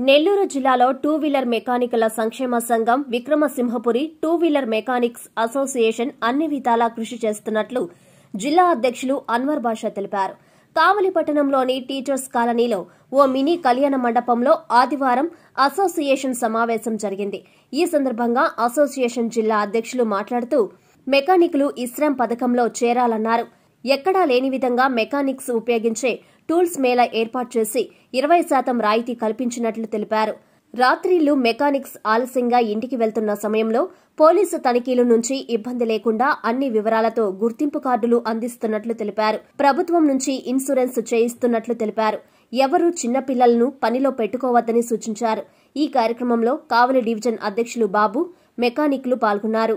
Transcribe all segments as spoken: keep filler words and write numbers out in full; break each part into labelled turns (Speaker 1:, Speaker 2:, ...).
Speaker 1: నెల్లూరు జిల్లాలో two wheeler మెకానికుల సంక్షేమ సంఘం Vikramasimhapuri two wheeler mechanics association అన్ని విధాలా కృషి చేస్తున్నట్లు జిల్లా అధ్యకులు అన్వర్ బాషా తెలిపారు. కావలి పట్టణంలోని టీచర్స్ కాలనీలో ఓ మినీ కళ్యాణ మండపంలో ఆదివారం అసోసియేషన్ సమావేశం జరిగింది. ఈ సందర్భంగా అసోసియేషన్ జిల్లా అధ్యకులు మాట్లాడుతూ మెకానికులు ఇస్రాం పథకంలో చేరాలన్నారు. ఎక్కడా లేని విధంగా మెకానిక్స్ ఉపయోగించే టూల్స్ మేళా ఏర్పాటు చేసి ఇరవై శాతం రాయితీ కల్పించినట్లు తెలిపారు. రాత్రిళ్లు మెకానిక్స్ ఆలస్యంగా ఇంటికి వెళ్తున్న సమయంలో పోలీసు తనిఖీల నుంచి ఇబ్బంది లేకుండా అన్ని వివరాలతో గుర్తింపు కార్డులు అందిస్తున్నట్లు తెలిపారు. ప్రభుత్వం నుంచి ఇన్సూరెన్స్ చేయిస్తున్నట్లు తెలిపారు. ఎవరూ చిన్నపిల్లలను పనిలో పెట్టుకోవద్దని సూచించారు. ఈ కార్యక్రమంలో కావలి డివిజన్ అధ్యకులు బాబు, మెకానిక్లు పాల్గొన్నారు.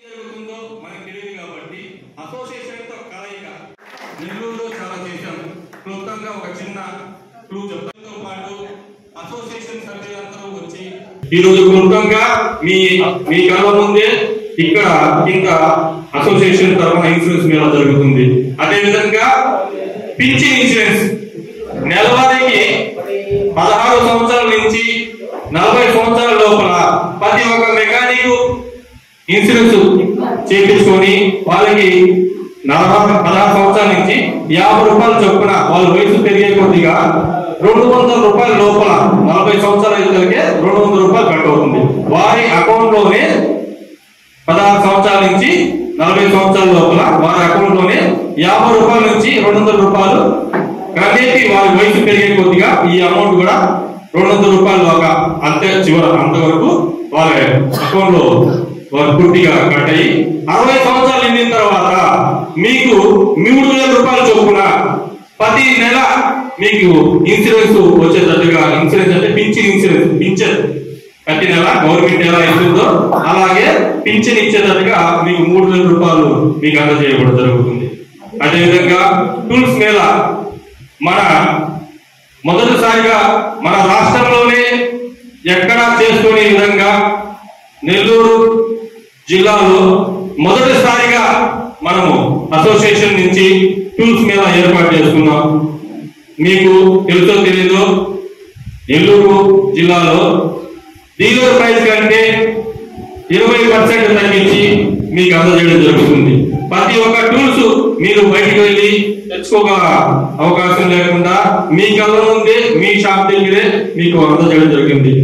Speaker 2: ఈ రోజు క్లుప్తంగా మీ మీ కళ్ళ ముందే ఇక్కడ కింద అసోసియేషన్ తరఫున ఇన్సూరెన్స్ మేళా జరుగుతుంది. అదే విధంగా పింఛన్ ఇన్సూరెన్స్ నెలవారీకి పదహారు సంవత్సరాల నుంచి నలభై సంవత్సరాల లోపల ప్రతి ఒక్క మెకానిక్ ఇన్సూరెన్స్ చేయించుకొని వాళ్ళకి నలభై పదహారు సంవత్సరాల నుంచి యాభై రూపాయలు చొప్పున వాళ్ళ వయసు పెరిగే కొద్దిగా రెండు వందల రూపాయల లోపల నలభై సంవత్సరాల ఇద్దరికే రెండు వందల రూపాయలు కట్ అవుతుంది. వారి అకౌంట్ లోనే పదహారు సంవత్సరాల నుంచి నలభై సంవత్సరాల లోపల వారి అకౌంట్ లోనే యాభై రూపాయల నుంచి రెండు వందల రూపాయలు క్రమేపీ వారి వయసు పెరిగే కొద్దిగా ఈ అమౌంట్ కూడా రెండు వందల రూపాయలు ఒక అంతే చివర అంతవరకు వారి అకౌంట్ లో వారు పూర్తిగా కట్ అయ్యి అరవై సంవత్సరాలు నిండిన తర్వాత మీకు మూడు వేల రూపాయలు చొప్పున ప్రతి నెల మీకు ఇన్సూరెన్స్ వచ్చేటట్టుగా, ఇన్సూరెన్స్ అంటే పింఛన్ ఇన్సూరెన్స్ పింఛన్ ప్రతి నెల గవర్నమెంట్ ఎలా ఇస్తుందో అలాగే పింఛన్ ఇచ్చేటట్టుగా మీకు మూడు వేల రూపాయలు మీకు అందజేయబడి జరుగుతుంది. అదేవిధంగా టూల్స్ మేళా మన మొదటిసారిగా మన రాష్ట్రంలోనే ఎక్కడా చేసుకునే విధంగా నెల్లూరు జిల్లాలో మొదటిసారిగా మనము అసోసియేషన్ నుంచి టూల్స్ మేళా ఏర్పాటు చేసుకున్నాం. మీకు తెలుసో తెలీదో నెల్లూరు జిల్లాలో డీలర్ ప్రైస్ కంటే ఇరవై పర్సెంట్ తగ్గించి మీకు అందజేయడం జరుగుతుంది. ప్రతి ఒక్క టూల్స్ మీరు బయటకు వెళ్ళి తెచ్చుకోగల అవకాశం లేకుండా మీ కళ్ళ ముందే మీ షాప్ దగ్గరే మీకు అందజేయడం జరిగింది.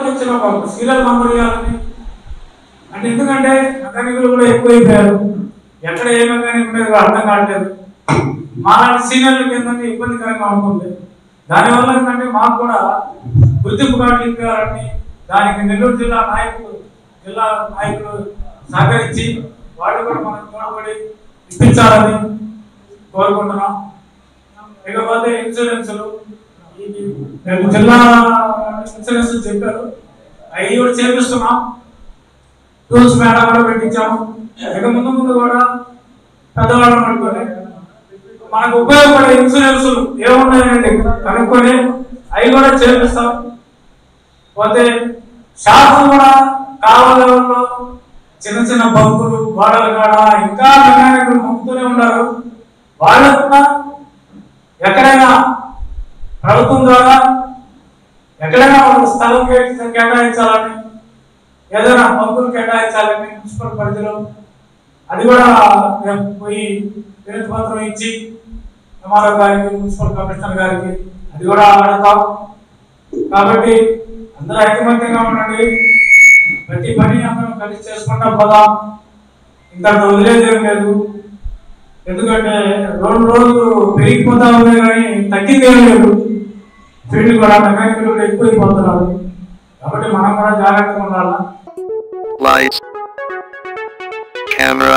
Speaker 3: అంటే ఎందుకంటే మెకానికల్ కూడా ఎక్కువైపోయారు. ఎక్కడ ఏ మెకానిక్ ఉండేది అర్థం కావట్లేదు. మాలాంటి సీనియర్లకి ఏంటంటే ఇబ్బందికరంగా ఉంటుంది. దానివల్ల ఏంటంటే మాకు కూడా గుర్తింపు కార్డు ఇవ్వాలని దానికి నెల్లూరు జిల్లా నాయకులు జిల్లా నాయకులు సహకరించి వాళ్ళు కూడా మనం తోడ్పడి ఇప్పించాలని కోరుకుంటున్నాం. ఇకపోతే ఇన్సూరెన్సులు జిల్లా ఇన్సూరెన్స్ చెప్పారు, అవి కూడా చేపిస్తున్నాం. టూల్స్ మేళా కూడా పెట్టించాము. ఇక ముందు ముందు కూడా పెద్దవాళ్ళని పట్టుకొని మనకు ఉపయోగపడే ఇన్సూరెన్స్ ఏమున్నాయండి కనుక్కొని అవి కూడా చేపిస్తాం. పోతే షాపులు కూడా కావాలలో చిన్న చిన్న బంకులు గోడల కాడ ఇంకా మెకానికులు మొక్కుతూనే ఉన్నారు. వాళ్ళకు ఎక్కడైనా ప్రభుత్వం ద్వారా ఎక్కడైనా వాళ్ళకి స్థలం కేటాయించాలని, ఏదైనా బంకులు కేటాయించాలని మున్సిపల్ పరిధిలో అది కూడా పోయి వినతి పత్రం ఇచ్చి ఎంఆర్ఓ గారికి, మున్సిపల్ కమిషనర్ గారికి అది కూడా అడుగుతాం. కాబట్టి అందరూ ఐకమత్యంగా ఉండండి. ప్రతి పని అందరం కలిసి చేసుకుంటా పోదాం. ఇంకా వదిలేదేం లేదు. ఎందుకంటే రెండు రోజులు పెరిగిపోతా ఉన్నాయి కానీ తగ్గిందేం లేదు. ఫీల్డ్ కూడా మెకానికల్ కూడా ఎక్కువైపోతున్నారు. కాబట్టి మనం కూడా జాగ్రత్తగా ఉండాలా.
Speaker 4: Lights, camera,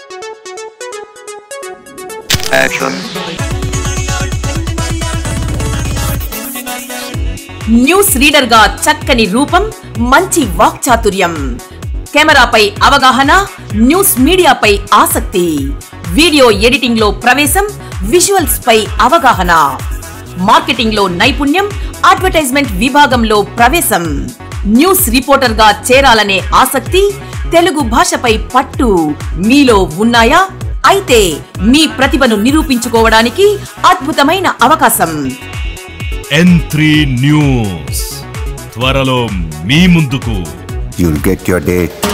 Speaker 4: action.
Speaker 5: News reader గా చక్కని రూపం, మంచి వాక్చాతుర్యం, కెమెరాపై అవగాహన, న్యూస్ మీడియాపై ఆసక్తి, వీడియో ఎడిటింగ్ లో ప్రవేశం, విజువల్స్ పై అవగాహన, మార్కెటింగ్ లో నైపుణ్యం, అడ్వర్టైజ్మెంట్ విభాగంలో ప్రవేశం, న్యూస్ రిపోర్టర్ గా చేరాలనే ఆసక్తి, తెలుగు భాషపై పట్టు మీలో ఉన్నాయా? అయితే మీ ప్రతిభను నిరూపించుకోవడానికి అద్భుతమైన అవకాశం.
Speaker 6: ఎన్ త్రీ న్యూస్ త్వరలో మీ ముందుకు.
Speaker 4: You'll get your date.